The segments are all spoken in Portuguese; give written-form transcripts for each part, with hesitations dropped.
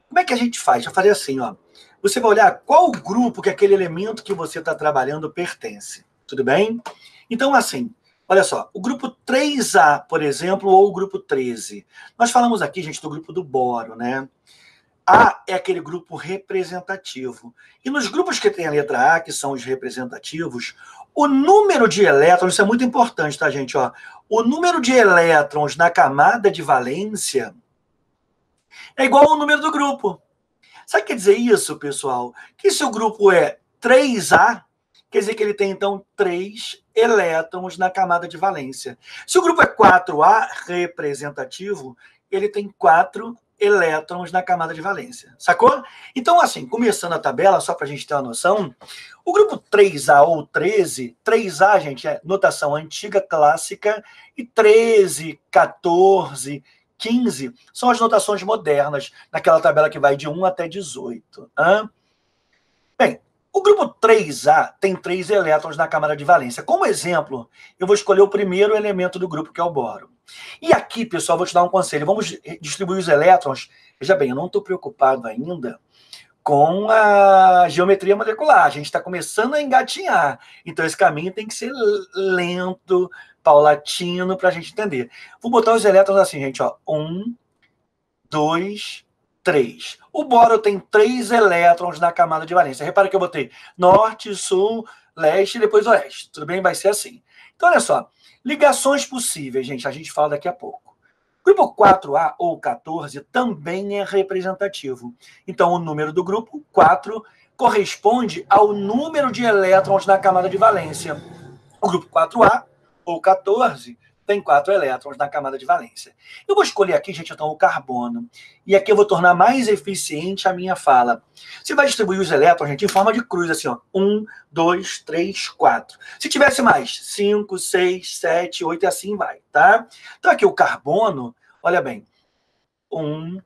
Como é que a gente faz? Eu falei assim, ó. Você vai olhar qual grupo que aquele elemento que você está trabalhando pertence. Tudo bem? Então, assim, olha só. O grupo 3A, por exemplo, ou o grupo 13. Nós falamos aqui, gente, do grupo do boro, né? A é aquele grupo representativo. E nos grupos que tem a letra A, que são os representativos, o número de elétrons, isso é muito importante, tá, gente? Ó, o número de elétrons na camada de valência é igual ao número do grupo. Sabe o que quer dizer isso, pessoal? Que se o grupo é 3A, quer dizer que ele tem, então, 3 elétrons na camada de valência. Se o grupo é 4A, representativo, ele tem 4 elétrons na camada de valência. Sacou? Então, assim, começando a tabela, só para a gente ter uma noção, o grupo 3A ou 13, 3A, gente, é notação antiga, clássica, e 13, 14, 15 são as notações modernas, naquela tabela que vai de 1 até 18. Bem, o grupo 3A tem 3 elétrons na camada de valência. Como exemplo, eu vou escolher o primeiro elemento do grupo, que é o boro. E aqui, pessoal, vou te dar um conselho. Vamos distribuir os elétrons. Veja bem, eu não estou preocupado ainda com a geometria molecular. A gente está começando a engatinhar. Então, esse caminho tem que ser lento, paulatino, para a gente entender. Vou botar os elétrons assim, gente. 1, 2, 3. O boro tem 3 elétrons na camada de valência. Repara que eu botei norte, sul, leste e depois oeste. Tudo bem? Vai ser assim. Então, olha só. Ligações possíveis, gente. A gente fala daqui a pouco. Grupo 4A ou 14 também é representativo. Então, o número do grupo, 4, corresponde ao número de elétrons na camada de valência. O grupo 4A ou 14 tem 4 elétrons na camada de valência. Eu vou escolher aqui, gente, então, o carbono. E aqui eu vou tornar mais eficiente a minha fala. Você vai distribuir os elétrons, gente, em forma de cruz, assim, ó. 1, 2, 3, 4. Se tivesse mais, 5, 6, 7, 8 e assim vai, tá? Então, aqui o carbono, olha bem. 1,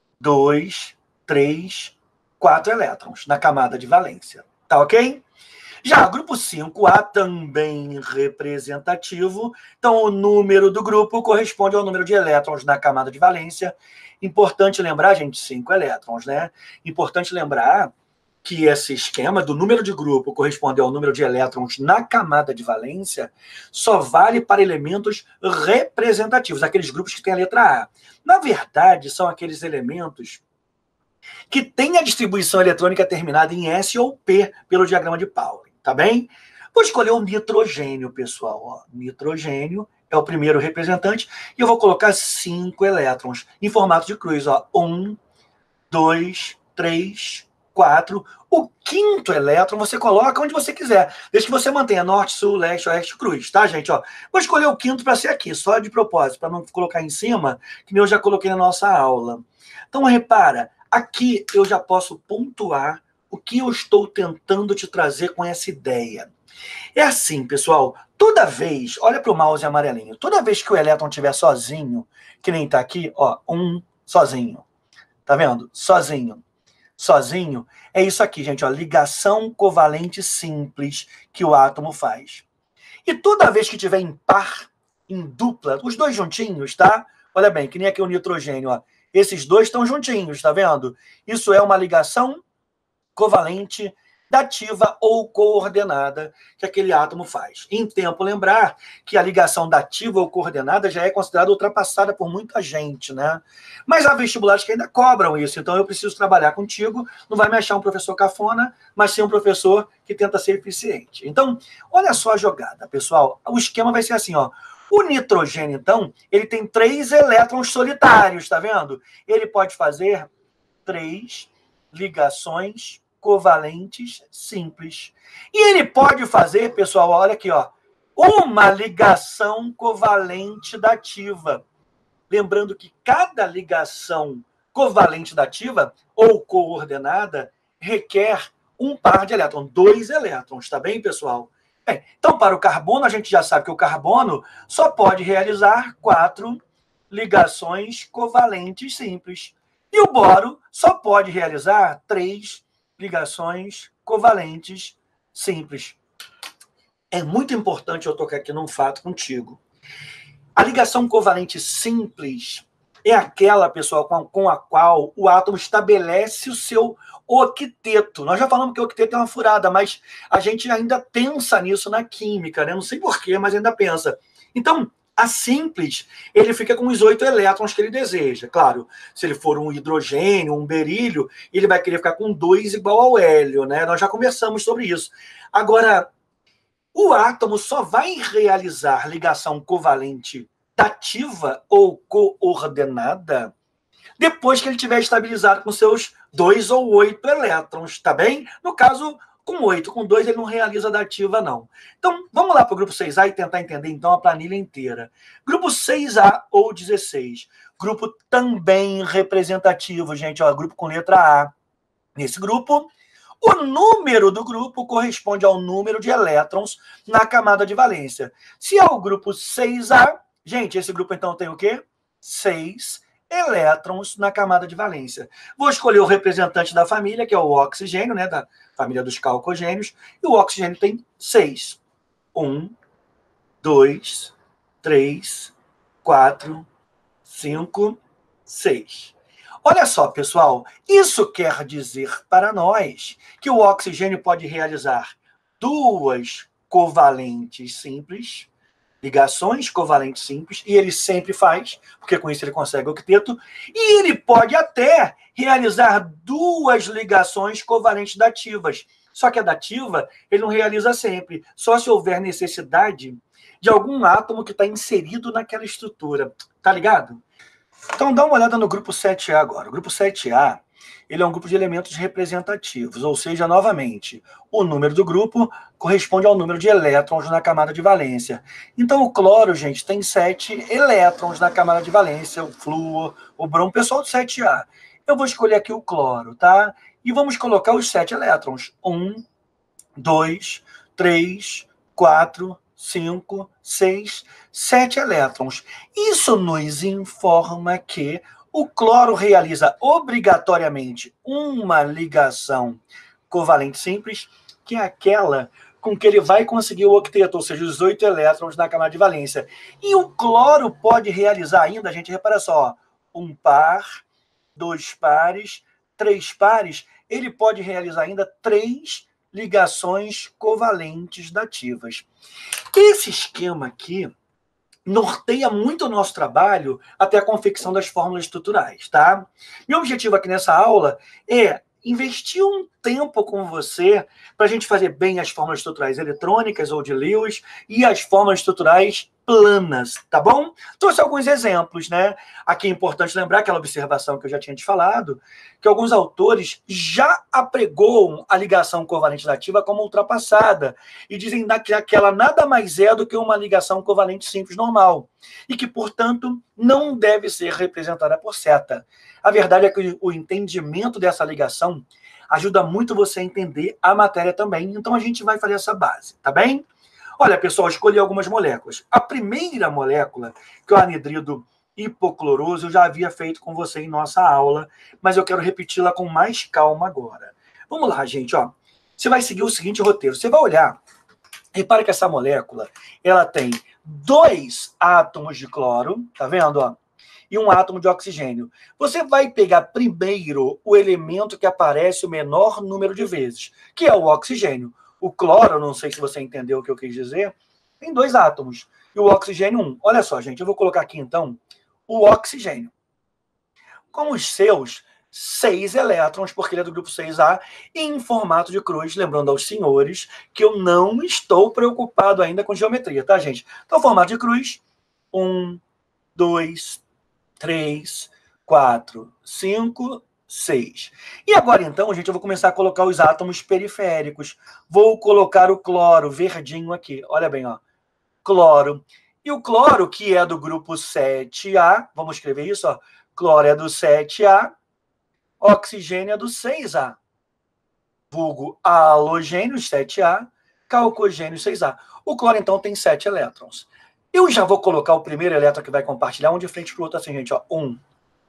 2, 3, 4 elétrons na camada de valência. Tá ok? Já o grupo 5A, também representativo. Então, o número do grupo corresponde ao número de elétrons na camada de valência. Importante lembrar, gente, 5 elétrons, né? Importante lembrar que esse esquema do número de grupo corresponde ao número de elétrons na camada de valência só vale para elementos representativos, aqueles grupos que têm a letra A. Na verdade, são aqueles elementos que têm a distribuição eletrônica terminada em S ou P pelo diagrama de Pauli. Tá bem? Vou escolher o nitrogênio, pessoal. Nitrogênio é o primeiro representante e eu vou colocar 5 elétrons em formato de cruz. 1, 2, 3, 4. O quinto elétron você coloca onde você quiser, desde que você mantenha norte, sul, leste, oeste, cruz, tá, gente? Vou escolher o quinto para ser aqui, só de propósito, para não colocar em cima, que eu já coloquei na nossa aula. Então, repara, aqui eu já posso pontuar o que eu estou tentando te trazer com essa ideia. É assim, pessoal, toda vez, olha para o mouse amarelinho, toda vez que o elétron estiver sozinho, que nem está aqui, sozinho, tá vendo? Sozinho, é isso aqui, gente, ligação covalente simples que o átomo faz. E toda vez que tiver em par, em dupla, os dois juntinhos, tá? Olha bem, que nem aqui o nitrogênio, esses dois estão juntinhos, tá vendo? Isso é uma ligação covalente dativa ou coordenada que aquele átomo faz. Em tempo, lembrar que a ligação dativa ou coordenada já é considerada ultrapassada por muita gente, né? Mas há vestibulares que ainda cobram isso, então eu preciso trabalhar contigo, não vai me achar um professor cafona, mas sim um professor que tenta ser eficiente. Então, olha só a jogada, pessoal. O esquema vai ser assim, O nitrogênio, então, ele tem 3 elétrons solitários, tá vendo? Ele pode fazer 3 ligações covalentes simples. E ele pode fazer, pessoal, olha aqui, uma ligação covalente dativa. Lembrando que cada ligação covalente dativa ou coordenada requer um par de elétrons, 2 elétrons, tá bem, pessoal? Bem, então, para o carbono, a gente já sabe que o carbono só pode realizar 4 ligações covalentes simples. E o boro só pode realizar 3 ligações covalentes simples. É muito importante eu tocar aqui num fato contigo. A ligação covalente simples é aquela, pessoal, com a qual o átomo estabelece o seu octeto. Nós já falamos que o octeto é uma furada, mas a gente ainda pensa nisso na química, né? Não sei porquê, mas ainda pensa. Então, a simples, ele fica com os 8 elétrons que ele deseja. Claro, se ele for um hidrogênio, um berílio, ele vai querer ficar com 2 igual ao hélio, né? Nós já conversamos sobre isso. Agora, o átomo só vai realizar ligação covalente dativa ou coordenada depois que ele tiver estabilizado com seus 2 ou 8 elétrons, tá bem? No caso, com 8, com 2 ele não realiza dativa, não. Então, vamos lá para o grupo 6A e tentar entender, então, a planilha inteira. Grupo 6A ou 16. Grupo também representativo, gente, ó, grupo com letra A. Nesse grupo, o número do grupo corresponde ao número de elétrons na camada de valência. Se é o grupo 6A, gente, esse grupo então tem o quê? 6 elétrons na camada de valência. Vou escolher o representante da família, que é o oxigênio, né, da família dos calcogênios, e o oxigênio tem 6. 1, 2, 3, 4, 5, 6. Olha só, pessoal, isso quer dizer para nós que o oxigênio pode realizar 2 covalentes simples, ligações covalentes simples, e ele sempre faz, porque com isso ele consegue o octeto, e ele pode até realizar 2 ligações covalentes dativas. Só que a dativa ele não realiza sempre, só se houver necessidade de algum átomo que está inserido naquela estrutura. Tá ligado? Então, dá uma olhada no grupo 7A agora. O grupo 7A, ele é um grupo de elementos representativos, ou seja, novamente, o número do grupo corresponde ao número de elétrons na camada de valência. Então, o cloro, gente, tem 7 elétrons na camada de valência, o flúor, o bromo, pessoal do 7A. Eu vou escolher aqui o cloro, tá? E vamos colocar os 7 elétrons. 1, 2, 3, 4, 5, 6, 7 elétrons. Isso nos informa que o cloro realiza obrigatoriamente uma ligação covalente simples, que é aquela com que ele vai conseguir o octeto, ou seja, os 8 elétrons na camada de valência. E o cloro pode realizar ainda, gente, repara só, um par, 2 pares, 3 pares, ele pode realizar ainda 3 ligações covalentes dativas. Esse esquema aqui norteia muito o nosso trabalho até a confecção das fórmulas estruturais, tá? Meu objetivo aqui nessa aula é investir um tempo com você para a gente fazer bem as fórmulas estruturais eletrônicas ou de Lewis e as fórmulas estruturais planas, tá bom? Trouxe alguns exemplos, né? Aqui é importante lembrar aquela observação que eu já tinha te falado, que alguns autores já apregoam a ligação covalente dativa como ultrapassada e dizem que ela nada mais é do que uma ligação covalente simples normal e que, portanto, não deve ser representada por seta. A verdade é que o entendimento dessa ligação ajuda muito você a entender a matéria também, então a gente vai fazer essa base, tá bem? Olha, pessoal, escolhi algumas moléculas. A primeira molécula, que é o anidrido hipocloroso, eu já havia feito com você em nossa aula, mas eu quero repeti-la com mais calma agora. Vamos lá, gente, ó. Você vai seguir o seguinte roteiro. Você vai olhar, repara que essa molécula, ela tem 2 átomos de cloro, tá vendo, ó? E um átomo de oxigênio. Você vai pegar primeiro o elemento que aparece o menor número de vezes, que é o oxigênio. O cloro, não sei se você entendeu o que eu quis dizer, tem 2 átomos. E o oxigênio, 1. Olha só, gente, eu vou colocar aqui, então, o oxigênio. Com os seus 6 elétrons, porque ele é do grupo 6A, em formato de cruz, lembrando aos senhores que eu não estou preocupado ainda com geometria, tá, gente? Então, formato de cruz, 1, 2, 3, 4, 5, 6. E agora, então, gente, eu vou começar a colocar os átomos periféricos. Vou colocar o cloro verdinho aqui. Olha bem, ó. Cloro. E o cloro, que é do grupo 7A, vamos escrever isso, ó. Cloro é do 7A, oxigênio é do 6A. Vulgo halogênio, 7A, calcogênio, 6A. O cloro, então, tem 7 elétrons. Eu já vou colocar o primeiro elétron que vai compartilhar, um de frente para o outro, assim, gente, ó. 1,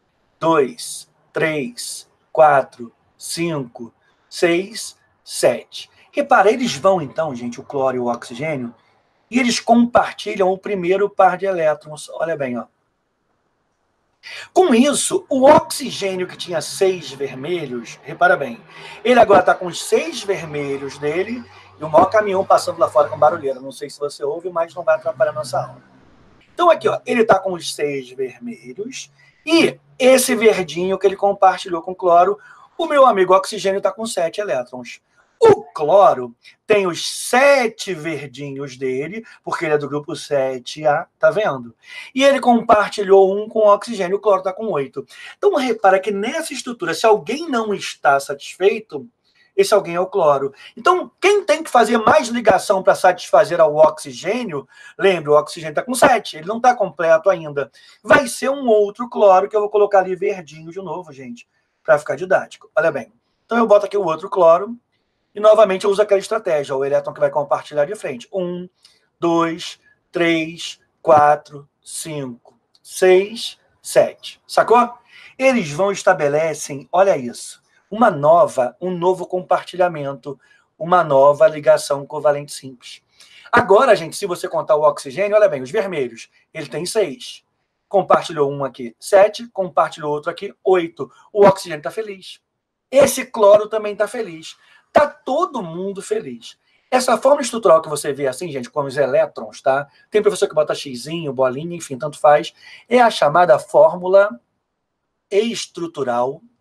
2, 3, 4, 5, 6, 7. Repara, eles vão, então, gente, o cloro e o oxigênio, e eles compartilham o primeiro par de elétrons. Olha bem, ó. Com isso, o oxigênio que tinha 6 vermelhos, repara bem, ele agora está com os 6 vermelhos dele e o maior caminhão passando lá fora com barulheira. Não sei se você ouve, mas não vai atrapalhar a nossa aula. Então aqui, ó, ele está com os 6 vermelhos e esse verdinho que ele compartilhou com o cloro, o meu amigo oxigênio está com 7 elétrons. O cloro tem os 7 verdinhos dele, porque ele é do grupo 7A, tá vendo? E ele compartilhou um com o oxigênio, o cloro está com 8. Então, repara que nessa estrutura, se alguém não está satisfeito, esse alguém é o cloro. Então, quem tem que fazer mais ligação para satisfazer ao oxigênio, lembra, o oxigênio está com 7, ele não está completo ainda. Vai ser um outro cloro, que eu vou colocar ali verdinho de novo, gente, para ficar didático. Olha bem. Então, eu boto aqui o outro cloro, e, novamente, eu uso aquela estratégia, o elétron que vai compartilhar de frente. 1, 2, 3, 4, 5, 6, 7. Sacou? Eles vão estabelecem, olha isso, um novo compartilhamento, uma nova ligação covalente simples. Agora, gente, se você contar o oxigênio, olha bem, os vermelhos, ele tem 6. Compartilhou um aqui, 7. Compartilhou outro aqui, 8. O oxigênio está feliz. Esse cloro também está feliz. Tá todo mundo feliz. Essa forma estrutural que você vê assim, gente, com os elétrons, tá? Tem professor que bota xizinho, bolinha, enfim, tanto faz. É a chamada fórmula estrutural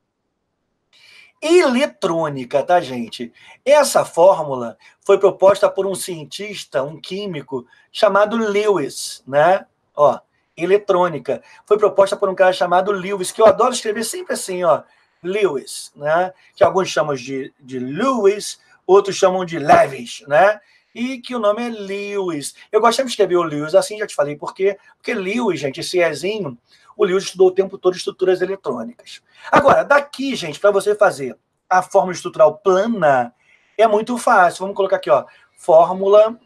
eletrônica, tá, gente? Essa fórmula foi proposta por um cientista, um químico, chamado Lewis, né? Ó, eletrônica. Foi proposta por um cara chamado Lewis, que eu adoro escrever sempre assim, ó. Lewis, né? Que alguns chamam de Lewis, outros chamam de Lewis, né? E que o nome é Lewis. Eu gosto de escrever o Lewis assim, já te falei por quê. Porque Lewis, gente, esse Ezinho, o Lewis estudou o tempo todo estruturas eletrônicas. Agora, daqui, gente, para você fazer a fórmula estrutural plana, é muito fácil. Vamos colocar aqui, ó, fórmula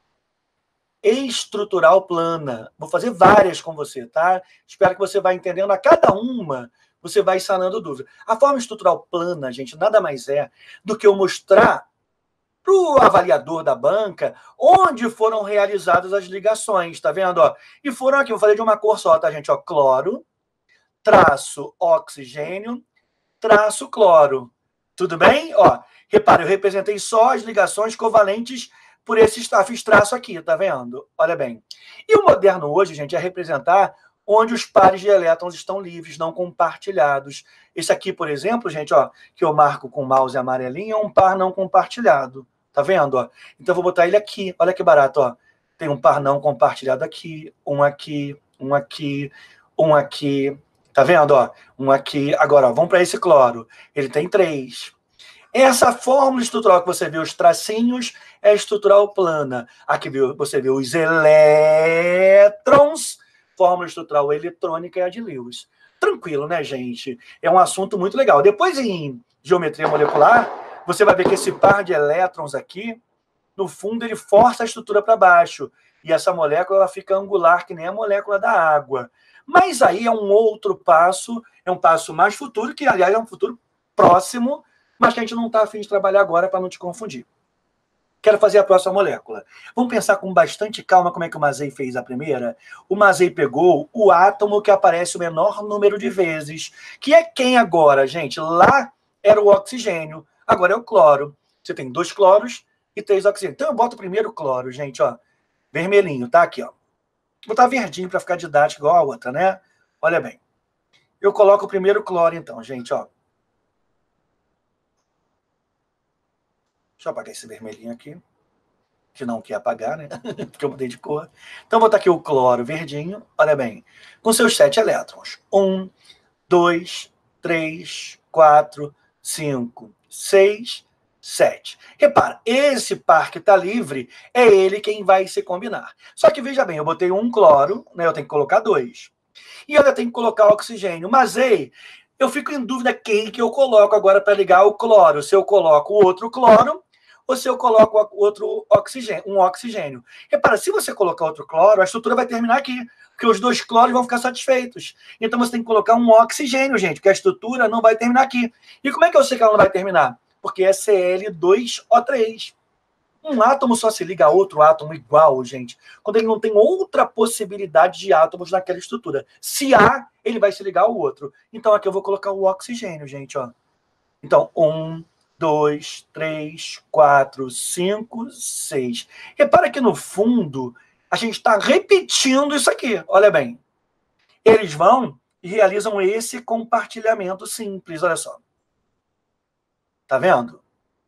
estrutural plana. Vou fazer várias com você, tá? Espero que você vá entendendo a cada uma. Você vai sanando dúvida. A forma estrutural plana, gente, nada mais é do que eu mostrar para o avaliador da banca onde foram realizadas as ligações, tá vendo? Ó? E foram aqui, vou fazer de uma cor só, tá, gente? Ó, cloro, traço oxigênio, traço cloro. Tudo bem? Ó, repara, eu representei só as ligações covalentes por esse fiz traço aqui, tá vendo? Olha bem. E o moderno hoje, gente, é representar onde os pares de elétrons estão livres, não compartilhados. Esse aqui, por exemplo, gente, ó, que eu marco com o mouse amarelinho, é um par não compartilhado. Tá vendo? Ó? Então, eu vou botar ele aqui. Olha que barato, ó. Tem um par não compartilhado aqui, um aqui, um aqui, um aqui. Tá vendo? Ó? Um aqui. Agora, ó, vamos para esse cloro. Ele tem 3. Essa fórmula estrutural que você vê, os tracinhos, é estrutural plana. Aqui você vê os elétrons, fórmula estrutural eletrônica é a de Lewis. Tranquilo, né, gente? É um assunto muito legal. Depois, em geometria molecular, você vai ver que esse par de elétrons aqui, no fundo, ele força a estrutura para baixo. E essa molécula ela fica angular, que nem a molécula da água. Mas aí é um outro passo, é um passo mais futuro, que, aliás, é um futuro próximo, mas que a gente não está a fim de trabalhar agora para não te confundir. Quero fazer a próxima molécula. Vamos pensar com bastante calma como é que o Mazei fez a primeira? O Mazei pegou o átomo que aparece o menor número de vezes, que é quem agora, gente? Lá era o oxigênio, agora é o cloro. Você tem 2 cloros e 3 oxigênios. Então eu boto o primeiro cloro, gente, ó, vermelhinho, tá aqui, ó. Vou botar verdinho para ficar didático igual a outra, né? Olha bem. Eu coloco o primeiro cloro, então, gente, ó. Deixa eu apagar esse vermelhinho aqui, que não quer apagar, né? Porque eu mudei de cor. Então, vou botar aqui o cloro verdinho, olha bem, com seus 7 elétrons. 1, 2, 3, 4, 5, 6, 7. Repara, esse par que está livre é ele quem vai se combinar. Só que, veja bem, eu botei um cloro, né? Eu tenho que colocar 2. E eu ainda tenho que colocar oxigênio. Mas, ei, eu fico em dúvida quem que eu coloco agora para ligar o cloro. Se eu coloco o outro cloro ou se eu coloco outro oxigênio, um oxigênio. Repara, se você colocar outro cloro, a estrutura vai terminar aqui, porque os 2 cloros vão ficar satisfeitos. Então você tem que colocar um oxigênio, gente, porque a estrutura não vai terminar aqui. E como é que eu sei que ela não vai terminar? Porque é Cl2O3. Um átomo só se liga a outro átomo igual, gente, quando ele não tem outra possibilidade de átomos naquela estrutura. Se há, ele vai se ligar ao outro. Então aqui eu vou colocar o oxigênio, gente, ó. Então, 1, 2, 3, 4, 5, 6. Repara que no fundo a gente está repetindo isso aqui. Olha bem. Eles vão e realizam esse compartilhamento simples, olha só. Tá vendo?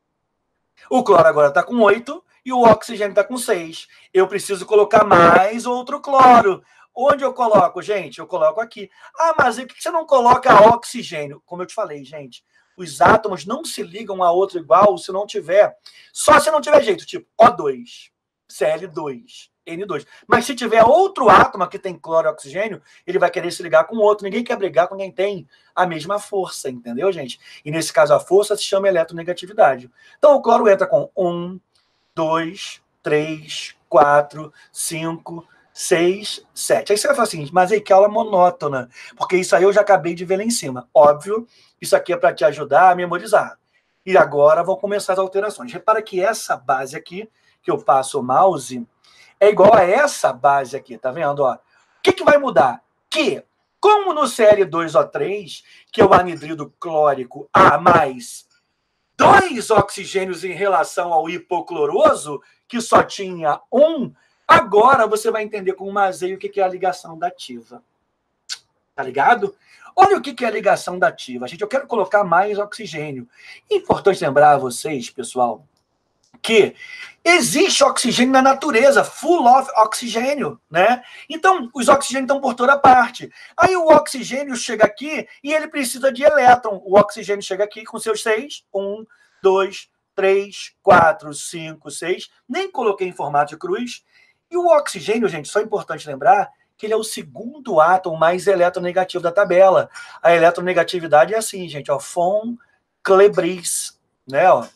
O cloro agora está com 8 e o oxigênio está com 6. Eu preciso colocar mais outro cloro. Onde eu coloco, gente? Eu coloco aqui. Ah, mas por que você não coloca oxigênio? Como eu te falei, gente, os átomos não se ligam a outro igual se não tiver. Só se não tiver jeito, tipo O2, Cl2, N2. Mas se tiver outro átomo que tem cloro e oxigênio, ele vai querer se ligar com outro. Ninguém quer brigar com quem tem a mesma força, entendeu, gente? E nesse caso a força se chama eletronegatividade. Então o cloro entra com 1, 2, 3, 4, 5, 6, 7. Aí você vai falar assim, mas aí que aula monótona, porque isso aí eu já acabei de ver lá em cima. Óbvio, isso aqui é para te ajudar a memorizar. E agora vão começar as alterações. Repara que essa base aqui, que eu passo o mouse, é igual a essa base aqui, tá vendo? Ó, o que vai mudar? Que, como no Cl2O3, que é o anidrido clórico A mais 2 oxigênios em relação ao hipocloroso, que só tinha 1, agora você vai entender com o Mazei o que é a ligação dativa. Tá ligado? Olha o que é a ligação dativa. Gente, eu quero colocar mais oxigênio. Importante lembrar a vocês, pessoal, que existe oxigênio na natureza, full of oxigênio, né? Então, os oxigênios estão por toda parte. Aí o oxigênio chega aqui e ele precisa de elétron. O oxigênio chega aqui com seus 6. 1, 2, 3, 4, 5, 6. Nem coloquei em formato de cruz. E o oxigênio, gente, só é importante lembrar que ele é o segundo átomo mais eletronegativo da tabela. A eletronegatividade é assim, gente, ó, von Clebris, né, ó.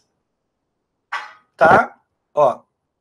Tá? Ó.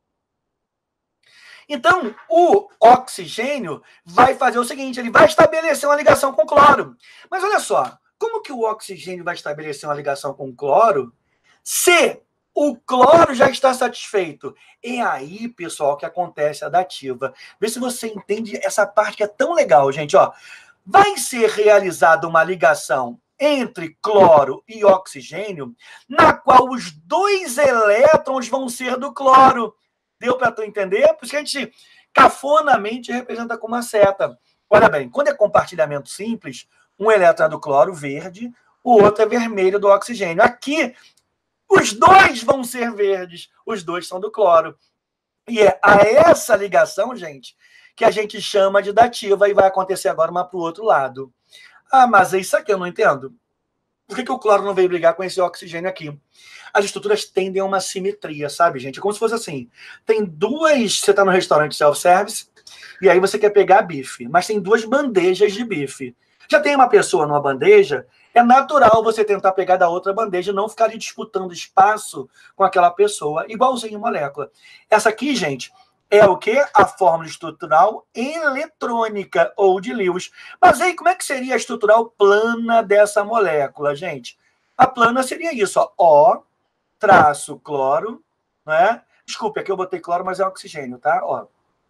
Então, o oxigênio vai fazer o seguinte, ele vai estabelecer uma ligação com o cloro. Mas olha só, como que o oxigênio vai estabelecer uma ligação com o cloro se o cloro já está satisfeito? É aí, pessoal, que acontece a dativa. Vê se você entende essa parte que é tão legal, gente. Ó, vai ser realizada uma ligação entre cloro e oxigênio, na qual os 2 elétrons vão ser do cloro. Deu para tu entender? Por isso que a gente cafonamente representa com uma seta. Olha bem, quando é compartilhamento simples, um elétron é do cloro verde, o outro é vermelho do oxigênio. Aqui, os 2 vão ser verdes, os 2 são do cloro. E é a essa ligação, gente, que a gente chama de dativa e vai acontecer agora uma para o outro lado. Ah, mas é isso aqui eu não entendo. Por que o cloro não veio brigar com esse oxigênio aqui? As estruturas tendem a uma simetria, sabe, gente? É como se fosse assim. Tem duas... Você está no restaurante self-service e aí você quer pegar bife, mas tem 2 bandejas de bife. Já tem uma pessoa numa bandeja, é natural você tentar pegar da outra bandeja e não ficar ali disputando espaço com aquela pessoa, igualzinho molécula. Essa aqui, gente, é o quê? A fórmula estrutural eletrônica, ou de Lewis. Mas aí, como é que seria a estrutural plana dessa molécula, gente? A plana seria isso, ó, O traço cloro, né? Desculpe, aqui eu botei cloro, mas é oxigênio, tá? Ó.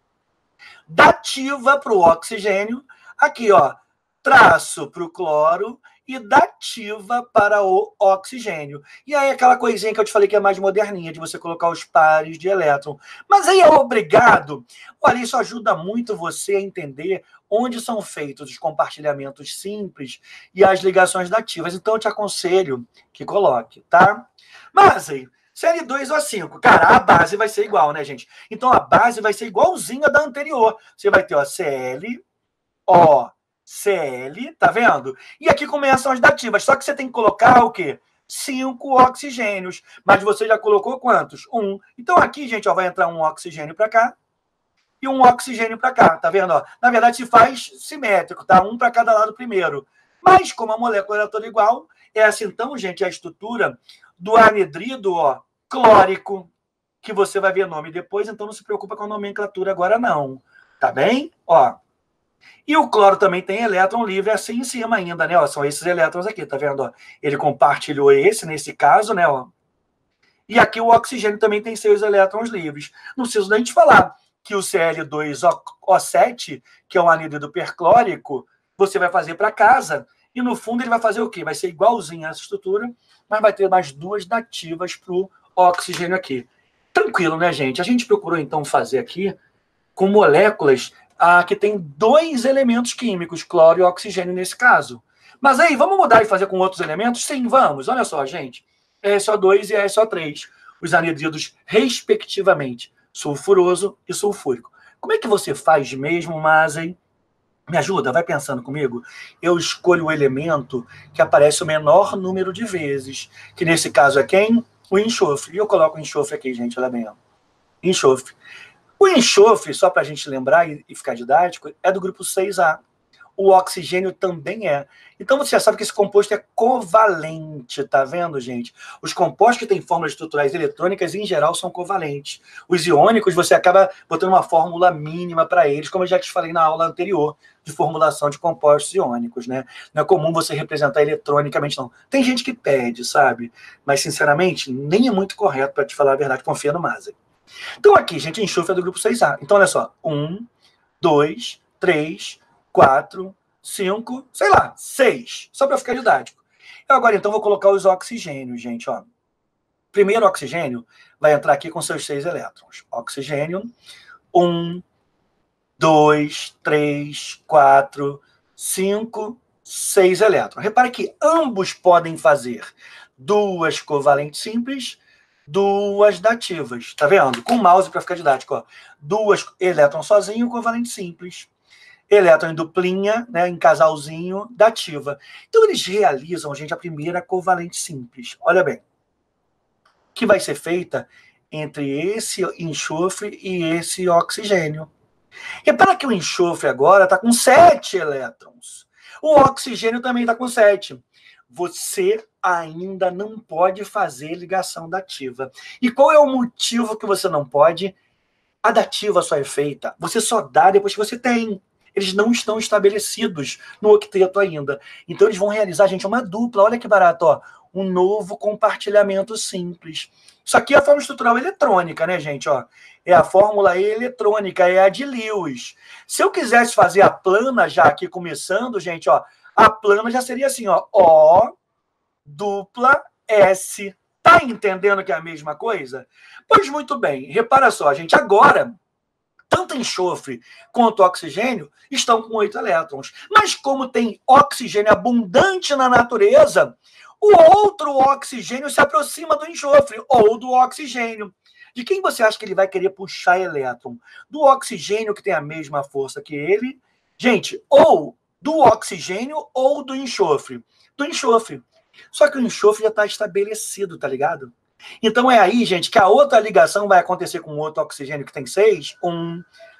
Dativa para o oxigênio, aqui, ó, traço para o cloro e dativa para o oxigênio. E aí aquela coisinha que eu te falei que é mais moderninha, de você colocar os pares de elétron. Mas aí é obrigado. Olha, isso ajuda muito você a entender onde são feitos os compartilhamentos simples e as ligações dativas. Então eu te aconselho que coloque, tá? Mas aí, Cl2O5. Cara, a base vai ser igual, né, gente? Então a base vai ser igualzinha da anterior. Você vai ter, ó, Cl, O, Cl, tá vendo? E aqui começam as dativas. Só que você tem que colocar o quê? 5 oxigênios. Mas você já colocou quantos? 1. Então aqui, gente, ó, vai entrar um oxigênio para cá e um oxigênio para cá, tá vendo? Ó? Na verdade, se faz simétrico, tá? Um para cada lado primeiro. Mas, como a molécula é toda igual, é assim, então, gente, a estrutura do anidrido, ó, clórico, que você vai ver nome depois, então não se preocupa com a nomenclatura agora, não. Tá bem? Ó. E o cloro também tem elétron livre assim em cima ainda, né? Ó, são esses elétrons aqui, tá vendo? Ó? Ele compartilhou esse, nesse caso, né? Ó. E aqui o oxigênio também tem 6 elétrons livres. Não preciso nem te falar que o Cl2O7, que é um anidrido perclórico, você vai fazer para casa, e no fundo ele vai fazer o quê? Vai ser igualzinho a essa estrutura, mas vai ter mais 2 nativas para o oxigênio aqui. Tranquilo, né, gente? A gente procurou, então, fazer aqui com moléculas que tem 2 elementos químicos, cloro e oxigênio nesse caso. Mas aí, vamos mudar e fazer com outros elementos? Sim, vamos. Olha só, gente. SO2 e SO3, os anidridos, respectivamente, sulfuroso e sulfúrico. Como é que você faz mesmo, Mazen? Me ajuda, vai pensando comigo. Eu escolho o elemento que aparece o menor número de vezes, que nesse caso é quem? O enxofre. E eu coloco o enxofre aqui, gente, olha bem. Ó. Enxofre. O enxofre, só para a gente lembrar e ficar didático, é do grupo 6A. O oxigênio também é. Então você já sabe que esse composto é covalente, tá vendo, gente? Os compostos que têm fórmulas estruturais eletrônicas, em geral, são covalentes. Os iônicos, você acaba botando uma fórmula mínima para eles, como eu já te falei na aula anterior, de formulação de compostos iônicos, né? Não é comum você representar eletronicamente, não. Tem gente que pede, sabe? Mas, sinceramente, nem é muito correto, para te falar a verdade, confia no Mazen. Então aqui, gente, enxofre é do grupo 6A. Então, olha só. 1, 2, 3, 4, 5, sei lá, 6. Só para ficar didático. Eu agora, então, vou colocar os oxigênios, gente. Ó. Primeiro oxigênio vai entrar aqui com seus 6 elétrons. Oxigênio, 1, 2, 3, 4, 5, 6 elétrons. Repare que ambos podem fazer 2 covalentes simples, 2 dativas. Tá vendo? Com o mouse para ficar didático. Ó. 2 elétrons sozinho, covalente simples. Elétron em duplinha, né, em casalzinho, dativa. Então, eles realizam, gente, a primeira covalente simples. Olha bem. Que vai ser feita entre esse enxofre e esse oxigênio. Repara que o enxofre agora está com 7 elétrons. O oxigênio também está com 7. Você ainda não pode fazer ligação dativa. E qual é o motivo que você não pode? A dativa só é feita, você só dá depois que você tem. Eles não estão estabelecidos no octeto ainda. Então, eles vão realizar, gente, uma dupla. Olha que barato, ó. Um novo compartilhamento simples. Isso aqui é a fórmula estrutural eletrônica, né, gente? Ó, é a fórmula eletrônica, é a de Lewis. Se eu quisesse fazer a plana já aqui começando, gente, ó, a plana já seria assim, ó, O dupla S. Tá entendendo que é a mesma coisa? Pois muito bem, repara só, gente, agora, tanto enxofre quanto oxigênio estão com 8 elétrons. Mas como tem oxigênio abundante na natureza, o outro oxigênio se aproxima do enxofre ou do oxigênio. De quem você acha que ele vai querer puxar elétron? Do oxigênio, que tem a mesma força que ele. Gente, ou do oxigênio ou do enxofre. Do enxofre. Só que o enxofre já está estabelecido, tá ligado? Então é aí, gente, que a outra ligação vai acontecer com outro oxigênio que tem 6. 1,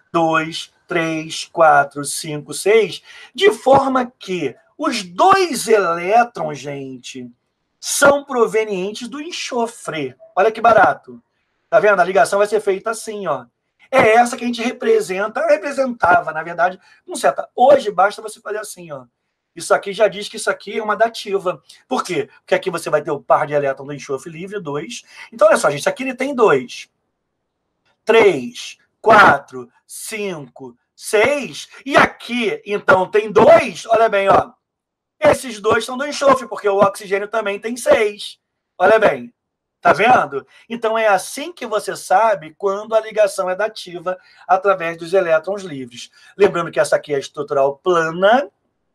2, 3, 4, 5, 6. De forma que os 2 elétrons, gente, são provenientes do enxofre. Olha que barato. Tá vendo? A ligação vai ser feita assim, ó. É essa que a gente representava, na verdade, com seta. Hoje basta você fazer assim, ó. Isso aqui já diz que isso aqui é uma dativa. Por quê? Porque aqui você vai ter o par de elétrons do enxofre livre, 2. Então, olha só, gente, aqui ele tem 2. 3, 4, 5, 6. E aqui, então, tem 2. Olha bem, ó. Esses 2 são do enxofre, porque o oxigênio também tem 6. Olha bem. Tá vendo? Então, é assim que você sabe quando a ligação é dativa através dos elétrons livres. Lembrando que essa aqui é estrutural plana,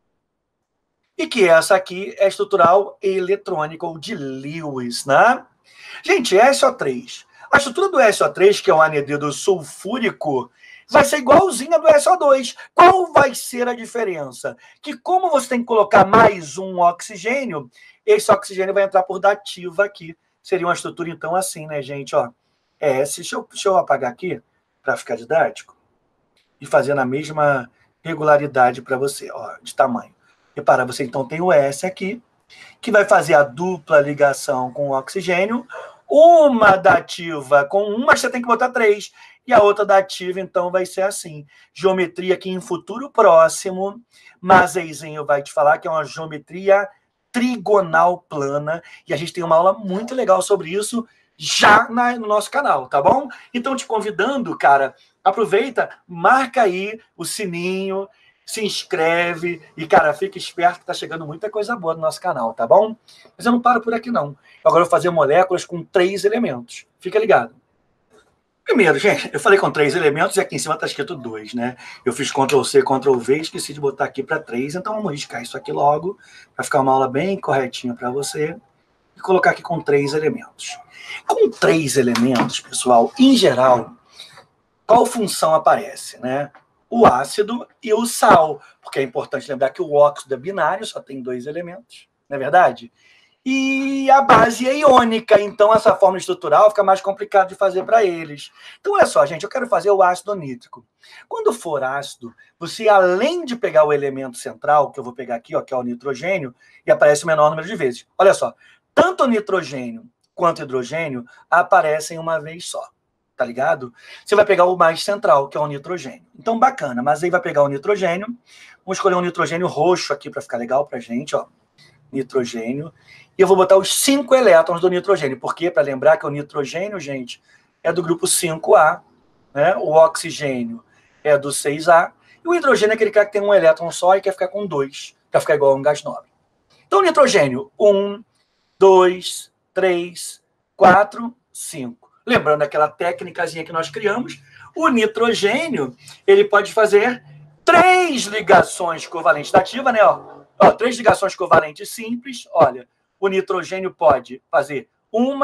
e que essa aqui é estrutural eletrônica, ou de Lewis, né? Gente, SO3. A estrutura do SO3, que é um anidrido sulfúrico, vai ser igualzinha do SO2. Qual vai ser a diferença? Que como você tem que colocar mais um oxigênio, esse oxigênio vai entrar por dativa aqui. Seria uma estrutura, então, assim, né, gente? Ó, deixa eu apagar aqui, para ficar didático, e fazer na mesma regularidade para você, ó, de tamanho. Repara, você então tem o S aqui, que vai fazer a dupla ligação com o oxigênio, uma dativa com 1, mas você tem que botar 3, e a outra dativa, então, vai ser assim. Geometria que em futuro próximo, Mazeizinho vai te falar que é uma geometria trigonal plana, e a gente tem uma aula muito legal sobre isso, já no nosso canal, tá bom? Então, te convidando, cara, aproveita, marca aí o sininho, se inscreve e, cara, fica esperto que tá chegando muita coisa boa no nosso canal, tá bom? Mas eu não paro por aqui, não. Agora eu vou fazer moléculas com 3 elementos. Fica ligado. Primeiro, gente, eu falei com 3 elementos e aqui em cima está escrito 2, né? Eu fiz Ctrl+C, Ctrl+V e esqueci de botar aqui para 3, então vamos riscar isso aqui logo, para ficar uma aula bem corretinha para você, e colocar aqui com 3 elementos. Com 3 elementos, pessoal, em geral, qual função aparece, né? O ácido e o sal, porque é importante lembrar que o óxido é binário, só tem 2 elementos, não é verdade? E a base é iônica, então essa forma estrutural fica mais complicado de fazer para eles. Então, olha só, gente, eu quero fazer o ácido nítrico. Quando for ácido, você, além de pegar o elemento central, que eu vou pegar aqui, ó, que é o nitrogênio, e aparece o menor número de vezes. Olha só, tanto o nitrogênio quanto o hidrogênio aparecem uma vez só, tá ligado? Você vai pegar o mais central, que é o nitrogênio. Então, bacana, mas aí vai pegar o nitrogênio, vamos escolher um nitrogênio roxo aqui para ficar legal pra gente, ó. Nitrogênio, e eu vou botar os 5 elétrons do nitrogênio, porque para lembrar que o nitrogênio, gente, é do grupo 5A, né? O oxigênio é do 6A, e o hidrogênio é aquele cara que tem um elétron só e quer ficar com 2, para ficar igual a um gás nobre. Então, nitrogênio, 1, 2, 3, 4, 5. Lembrando aquela técnicazinha que nós criamos, o nitrogênio, ele pode fazer 3 ligações covalentes da ativa, né? Ó, 3 ligações covalentes simples. Olha, o nitrogênio pode fazer 1,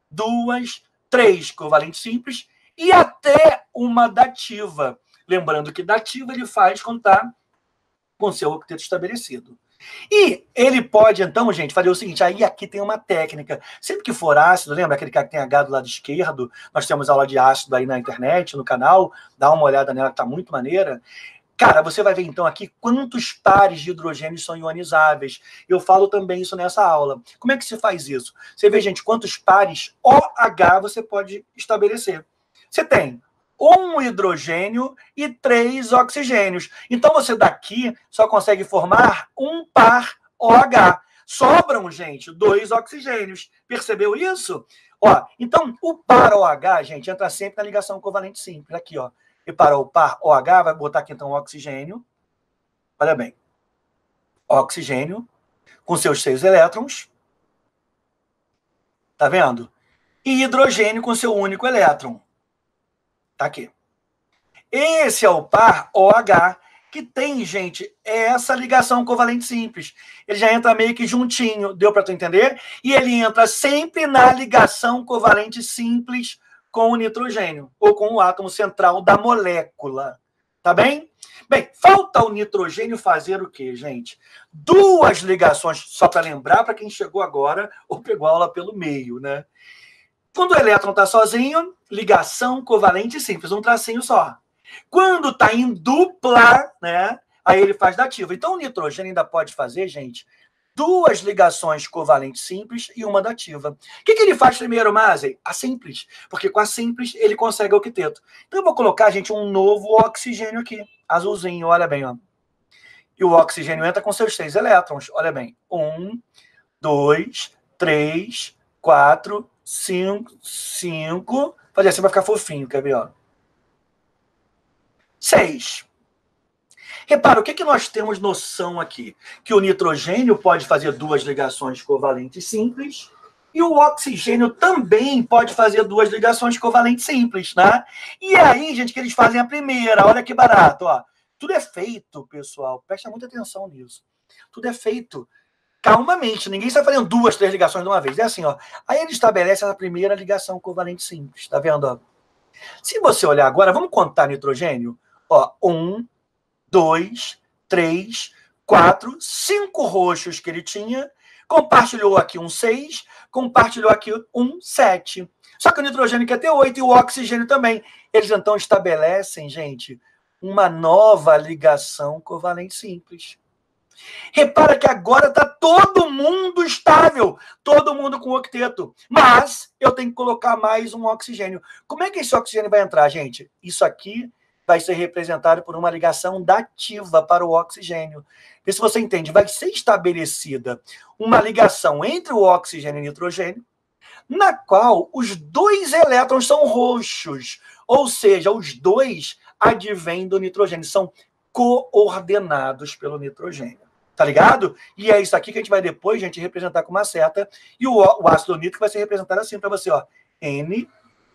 2, 3 covalentes simples e até uma dativa. Lembrando que dativa ele faz quando está com seu octeto estabelecido. E ele pode, então, gente, fazer o seguinte, aí aqui tem uma técnica. Sempre que for ácido, lembra aquele cara que tem H do lado esquerdo? Nós temos aula de ácido aí na internet, no canal. Dá uma olhada nela que está muito maneira. Cara, você vai ver então aqui quantos pares de hidrogênio são ionizáveis. Eu falo também isso nessa aula. Como é que se faz isso? Você vê, gente, quantos pares OH você pode estabelecer. Você tem 1 hidrogênio e 3 oxigênios. Então você daqui só consegue formar 1 par OH. Sobram, gente, 2 oxigênios. Percebeu isso? Ó, então o par OH, gente, entra sempre na ligação covalente simples. Aqui, ó. E para o par OH, vai botar aqui então oxigênio. Olha bem. Oxigênio com seus 6 elétrons. Tá vendo? E hidrogênio com seu único elétron. Tá aqui. Esse é o par OH, que tem, gente, essa ligação covalente simples. Ele já entra meio que juntinho, deu para tu entender? E ele entra sempre na ligação covalente simples com o nitrogênio, ou com o átomo central da molécula. Tá bem? Bem, falta o nitrogênio fazer o quê, gente? 2 ligações, só para lembrar para quem chegou agora ou pegou a aula pelo meio, né? Quando o elétron está sozinho, ligação covalente simples, um tracinho só. Quando está em dupla, né? Aí ele faz dativa. Então, o nitrogênio ainda pode fazer, gente, 2 ligações covalentes simples e uma dativa. O que ele faz primeiro, Mazen? A simples. Porque com a simples ele consegue o octeto. Então eu vou colocar, gente, um novo oxigênio aqui. Azulzinho, olha bem, ó. E o oxigênio entra com seus 6 elétrons. Olha bem. 1, 2, 3, 4, 5. Fazer assim vai ficar fofinho, quer ver, ó? 6. Repara, o que nós temos noção aqui? Que o nitrogênio pode fazer 2 ligações covalentes simples e o oxigênio também pode fazer 2 ligações covalentes simples, né? E aí, gente, que eles fazem a primeira. Olha que barato, ó. Tudo é feito, pessoal. Presta muita atenção nisso. Tudo é feito calmamente. Ninguém está fazendo 2, 3 ligações de uma vez. É assim, ó. Aí ele estabelece a primeira ligação covalente simples. Tá vendo, ó? Se você olhar agora, vamos contar nitrogênio? Ó, 1, 2, 3, 4, 5 roxos que ele tinha, compartilhou aqui um 6, compartilhou aqui um 7. Só que o nitrogênio quer ter 8 e o oxigênio também. Eles então estabelecem, gente, uma nova ligação covalente simples. Repara que agora está todo mundo estável, todo mundo com octeto. Mas eu tenho que colocar mais um oxigênio. Como é que esse oxigênio vai entrar, gente? Isso aqui vai ser representado por uma ligação dativa para o oxigênio. Vê se você entende. Vai ser estabelecida uma ligação entre o oxigênio e o nitrogênio. na qual os dois elétrons são roxos, ou seja, os dois advêm do nitrogênio, são coordenados pelo nitrogênio. Tá ligado? E é isso aqui que a gente vai depois, gente, representar com uma seta. E o ácido nítrico vai ser representado assim para você, ó. N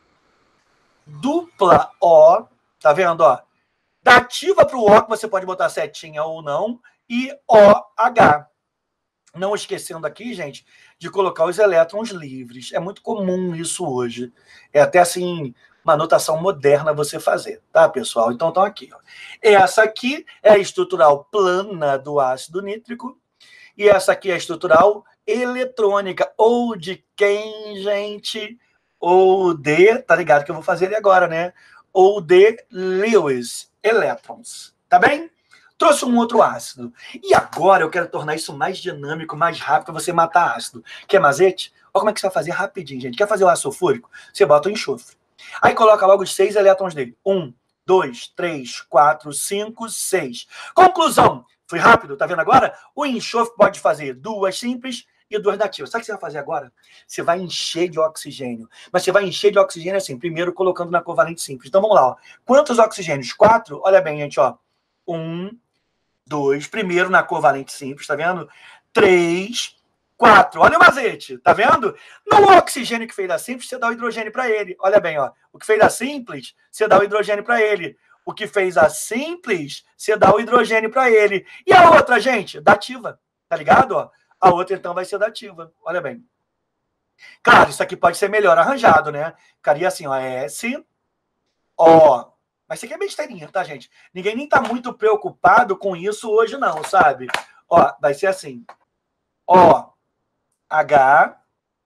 dupla O, tá vendo, ó? Dativa para o O, que você pode botar setinha ou não, e OH. Não esquecendo aqui, gente, de colocar os elétrons livres. É muito comum isso hoje. É até assim, uma notação moderna você fazer, tá, pessoal? Então, estão aqui. Ó. Essa aqui é a estrutural plana do ácido nítrico. E essa aqui é a estrutural eletrônica. Ou de quem, gente? Ou de... Tá ligado que eu vou fazer ele agora, né? Ou de Lewis elétrons. Tá bem? Trouxe um outro ácido. E agora eu quero tornar isso mais dinâmico, mais rápido, para você matar ácido. Quer mazete? Olha como é que você vai fazer rapidinho, gente. Quer fazer o ácido sulfúrico? Você bota o enxofre. Aí coloca logo os 6 elétrons dele. 1, 2, 3, 4, 5, 6. Conclusão. Fui rápido, tá vendo agora? O enxofre pode fazer 2 simples e 2 nativas. Sabe o que você vai fazer agora? Você vai encher de oxigênio. Mas você vai encher de oxigênio assim, primeiro colocando na covalente simples. Então vamos lá, ó. Quantos oxigênios? 4? Olha bem, gente, ó. 1, 2, primeiro na covalente simples, tá vendo? 3, 4. Olha o mazete, tá vendo? No oxigênio que fez da simples, você dá o hidrogênio para ele. Olha bem, ó. O que fez da simples, você dá o hidrogênio para ele. O que fez a simples, você dá o hidrogênio para ele. E a outra, gente? Dativa, tá ligado? Ó? A outra, então, vai ser dativa. Olha bem. Claro, isso aqui pode ser melhor arranjado, né? Ficaria assim, ó. S, O. Mas isso aqui é besteirinha, tá, gente? Ninguém nem tá muito preocupado com isso hoje, não, sabe? Ó, vai ser assim. O, H,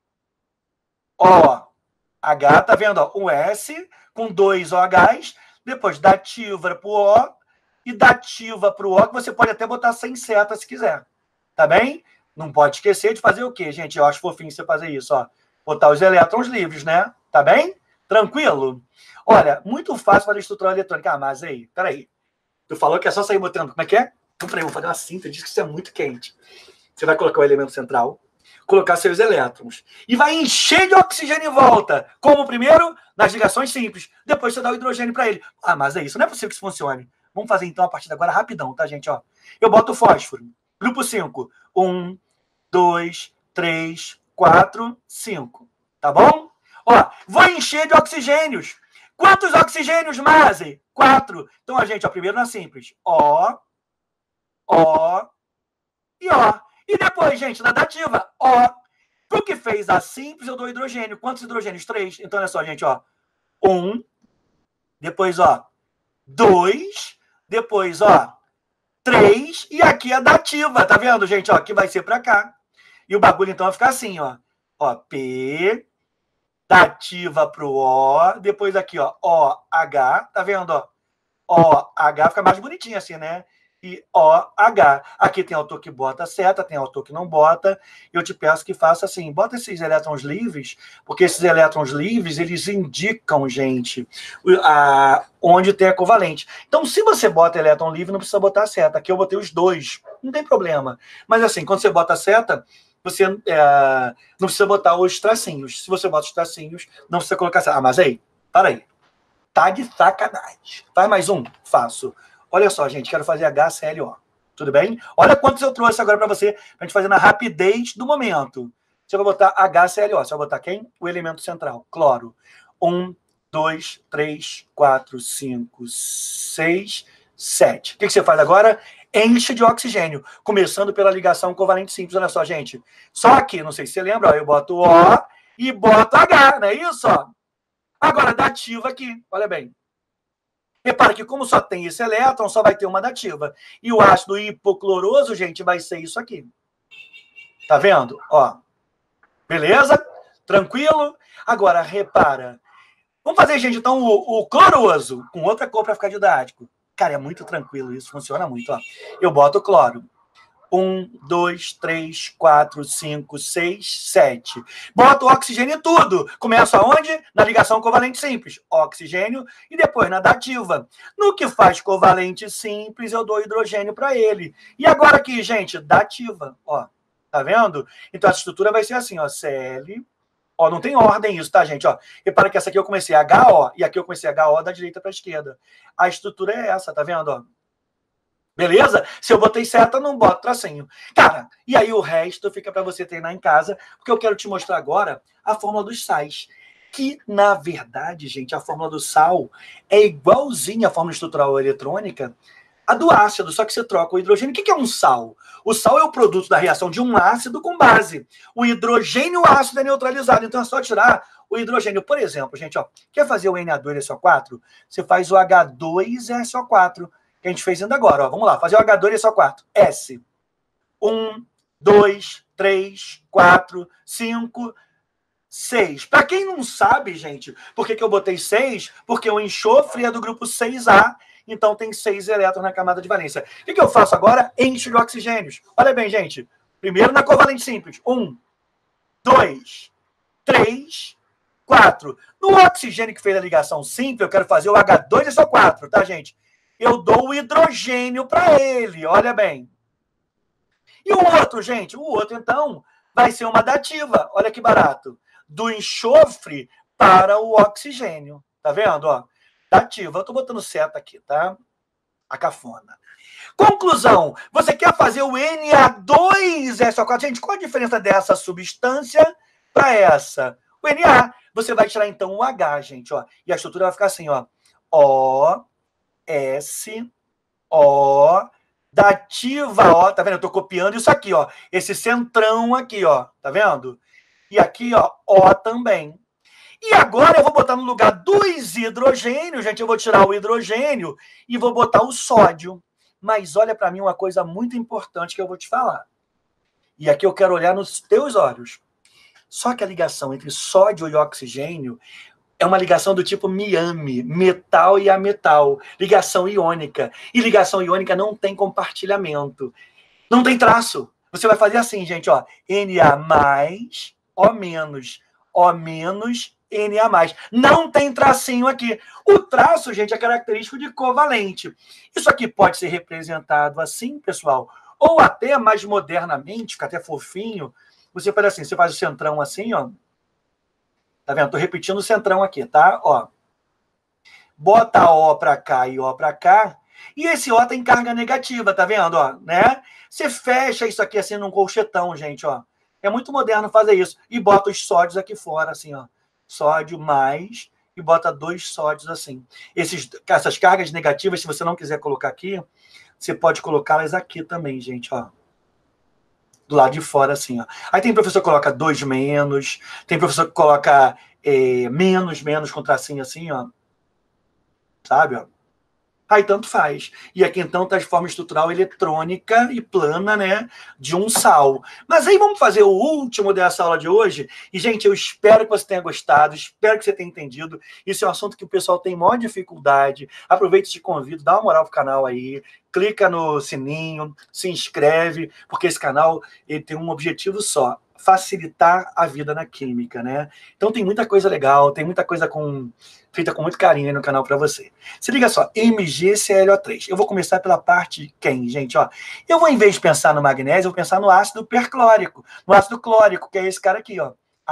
O, H, tá vendo? Ó, um S com 2 OHs, depois dativa pro O e dativa pro O, que você pode até botar sem seta se quiser. Tá bem? Não pode esquecer de fazer o quê, gente? Eu acho fofinho você fazer isso, ó. Botar os elétrons livres, né? Tá bem? Tranquilo? Olha, muito fácil fazer estrutura eletrônica. Ah, mas aí, peraí. Tu falou que é só sair botando. Como é que é? Então, peraí, eu vou fazer uma síntese, diz que isso é muito quente. Você vai colocar o elemento central, colocar seus elétrons. E vai encher de oxigênio em volta. Como primeiro? Nas ligações simples. Depois você dá o hidrogênio para ele. Ah, mas é isso. Não é possível que isso funcione. Vamos fazer então a partir de agora rapidão, tá, gente? Ó, eu boto o fósforo. Grupo 5. 1, 2, 3, 4, 5. Tá bom? Ó, vou encher de oxigênios. Quantos oxigênios, Mazi? 4. Então, a gente, ó, primeiro na simples. O e O. E depois, gente, na dativa. O. Pro que fez a simples, eu dou hidrogênio. Quantos hidrogênios? 3. Então, olha só, gente, ó. 1. Depois, ó. 2. Depois, ó. 3. E aqui a dativa. Tá vendo, gente? Ó, que vai ser pra cá. E o bagulho, então, vai ficar assim, ó. Ó, P... dativa pro O, depois aqui, ó, OH, tá vendo, ó? OH fica mais bonitinho assim, né? E OH. Aqui tem autor que bota seta, tem autor que não bota. Eu te peço que faça assim, bota esses elétrons livres, porque esses elétrons livres, eles indicam, gente, onde tem a covalente. Então, se você bota elétron livre, não precisa botar seta. Aqui eu botei os dois, não tem problema. Mas assim, quando você bota seta, você não precisa botar os tracinhos. Se você bota os tracinhos, não precisa colocar... Ah, mas aí, para aí. Tá de sacanagem. Faz mais um? Faço. Olha só, gente, quero fazer HClO. Tudo bem? Olha quantos eu trouxe agora para você, pra gente fazer na rapidez do momento. Você vai botar HClO. Você vai botar quem? O elemento central, cloro. 1, 2, 3, 4, 5, 6, 7. O que você faz agora? Enche de oxigênio, começando pela ligação covalente simples. Olha só, gente. Só aqui, não sei se você lembra, ó, eu boto O e boto H, não é isso? Ó. Agora, dativa aqui, olha bem. Repara que como só tem esse elétron, só vai ter uma dativa. E o ácido hipocloroso, gente, vai ser isso aqui. Tá vendo? Ó. Beleza? Tranquilo? Agora, repara. Vamos fazer, gente, então, o cloroso com outra cor para ficar didático. Cara, é muito tranquilo isso, funciona muito. Ó. Eu boto o cloro. 1, 2, 3, 4, 5, 6, 7. Boto oxigênio em tudo. Começa aonde? Na ligação covalente simples. Oxigênio e depois na dativa. No que faz covalente simples, eu dou hidrogênio para ele. E agora aqui, gente, dativa. Ó, tá vendo? Então, a estrutura vai ser assim, ó. Cl, Ó, não tem ordem isso, tá, gente? Ó, repara que essa aqui eu comecei HO e aqui eu comecei HO da direita para a esquerda. A estrutura é essa, tá vendo? Ó? Beleza? Se eu botei seta, não boto tracinho. Cara, e aí o resto fica para você treinar em casa, porque eu quero te mostrar agora a fórmula dos sais. Que, na verdade, gente, a fórmula do sal é igualzinha à fórmula estrutural eletrônica a do ácido, só que você troca o hidrogênio. O que é um sal? O sal é o produto da reação de um ácido com base. O hidrogênio ácido é neutralizado, então é só tirar o hidrogênio. Por exemplo, gente, ó, quer fazer o Na2SO4? Você faz o H2SO4, que a gente fez ainda agora. Ó, vamos lá, fazer o H2SO4. S. 1, 2, 3, 4, 5, 6. Para quem não sabe, gente, por que eu botei 6? Porque o enxofre é do grupo 6A, então tem 6 elétrons na camada de valência. O que eu faço agora? Encho de oxigênios. Olha bem, gente. Primeiro na covalente simples. 1, 2, 3, 4. No oxigênio que fez a ligação simples, eu quero fazer o H2SO4, tá, gente? Eu dou o hidrogênio para ele, olha bem. E o outro, gente? O outro, então, vai ser uma dativa. Olha que barato. Do enxofre para o oxigênio. Tá vendo? Ó, dativa. Eu tô botando seta aqui, tá? A cafona. Conclusão. Você quer fazer o Na2SO4? Gente, qual a diferença dessa substância para essa? O Na, você vai tirar, então, o H, gente, ó. E a estrutura vai ficar assim, ó. O, S, O, dativa, ó. Tá vendo? Eu tô copiando isso aqui, ó. Esse centrão aqui, ó. Tá vendo? E aqui, ó, O também. E agora eu vou botar no lugar dos hidrogênios, gente, eu vou tirar o hidrogênio e vou botar o sódio. Mas olha para mim uma coisa muito importante que eu vou te falar. E aqui eu quero olhar nos teus olhos. Só que a ligação entre sódio e oxigênio é uma ligação do tipo Miami, metal e ametal, ligação iônica. E ligação iônica não tem compartilhamento, não tem traço. Você vai fazer assim, gente, ó, Na+, O-, O-, Na+. Não tem tracinho aqui. O traço, gente, é característico de covalente. Isso aqui pode ser representado assim, pessoal, ou até mais modernamente, fica até fofinho. Você faz assim, você faz o centrão assim, ó. Tá vendo? Tô repetindo o centrão aqui, tá? Ó. Bota O para cá e O para cá. E esse O tem carga negativa, tá vendo? Ó, né? Você fecha isso aqui assim num colchetão, gente, ó. É muito moderno fazer isso. E bota os sódios aqui fora, assim, ó. Sódio mais, e bota 2 sódios assim. Essas cargas negativas, se você não quiser colocar aqui, você pode colocá-las aqui também, gente, ó. Do lado de fora, assim, ó. Aí tem professor que coloca 2 menos, tem professor que coloca menos com tracinho assim, ó. Sabe, ó. Aí tanto faz. E aqui, então, está de forma estrutural eletrônica e plana, né, de um sal. Mas aí vamos fazer o último dessa aula de hoje. E, gente, eu espero que você tenha gostado, espero que você tenha entendido. Isso é um assunto que o pessoal tem maior dificuldade. Aproveita e te convido, dá uma moral pro canal aí, clica no sininho, se inscreve, porque esse canal ele tem um objetivo só: facilitar a vida na química, né? Então tem muita coisa legal, tem muita coisa feita com muito carinho aí no canal para você. Se liga só, MgClO3. Eu vou começar pela parte de quem, gente? Ó, eu vou, em vez de pensar no magnésio, eu vou pensar no ácido perclórico, no ácido clórico, que é esse cara aqui, ó,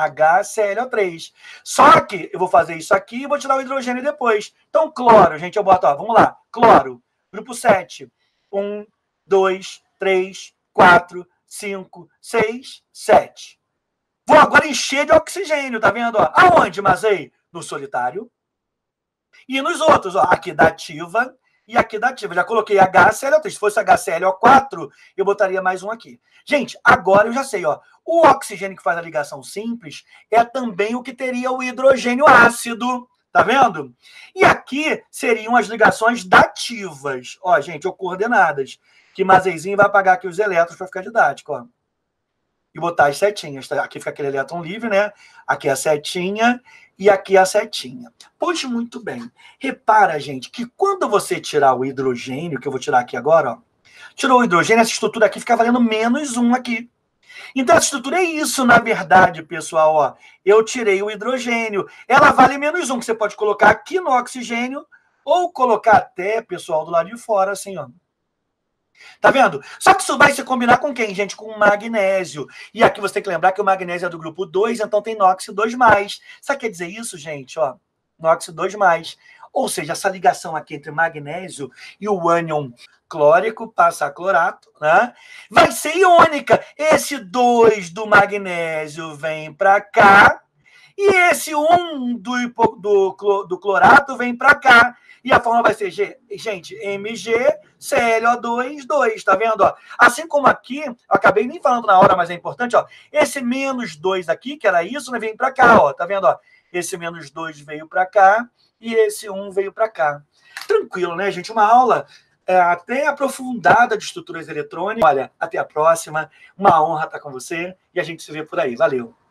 HClO3. Só que eu vou fazer isso aqui e vou tirar o hidrogênio depois. Então, cloro, gente, eu boto, ó, vamos lá, cloro, grupo 7. 1, 2, 3, 4, 5, 6, 7. Vou agora encher de oxigênio, tá vendo? Ó? Aonde, Mazei? No solitário. E nos outros, ó, aqui dativa e aqui dativa. Já coloquei HClO3. Se fosse HClO4, eu botaria mais um aqui. Gente, agora eu já sei, ó. O oxigênio que faz a ligação simples é também o que teria o hidrogênio ácido. Tá vendo? E aqui seriam as ligações dativas. Ó, gente, ou coordenadas. Que Mazeizinho vai apagar aqui os elétrons para ficar didático, ó. E botar as setinhas. Tá? Aqui fica aquele elétron livre, né? Aqui a setinha e aqui a setinha. Pois muito bem. Repara, gente, que quando você tirar o hidrogênio, que eu vou tirar aqui agora, ó. Tirou o hidrogênio, essa estrutura aqui fica valendo menos 1 aqui. Então, essa estrutura é isso, na verdade, pessoal. Ó. Eu tirei o hidrogênio. Ela vale menos 1, que você pode colocar aqui no oxigênio ou colocar até, pessoal, do lado de fora, assim, ó. Tá vendo? Só que isso vai se combinar com quem, gente? Com o magnésio. E aqui você tem que lembrar que o magnésio é do grupo 2, então tem NOx 2+. Sabe o que quer dizer isso, gente? Ó, NOx 2+. Ou seja, essa ligação aqui entre magnésio e o ânion clórico, passa a clorato, né? Vai ser iônica. Esse 2 do magnésio vem para cá e esse 1 do clorato vem para cá. E a forma vai ser, gente, MgClO2, 2, tá vendo? Ó? Assim como aqui, eu acabei nem falando na hora, mas é importante, ó. Esse -2 aqui, que era isso, né, vem para cá, ó. Tá vendo? Ó? Esse -2 veio para cá e esse 1 veio para cá. Tranquilo, né, gente? Uma aula até aprofundada de estruturas eletrônicas. Olha, até a próxima. Uma honra estar com você e a gente se vê por aí. Valeu!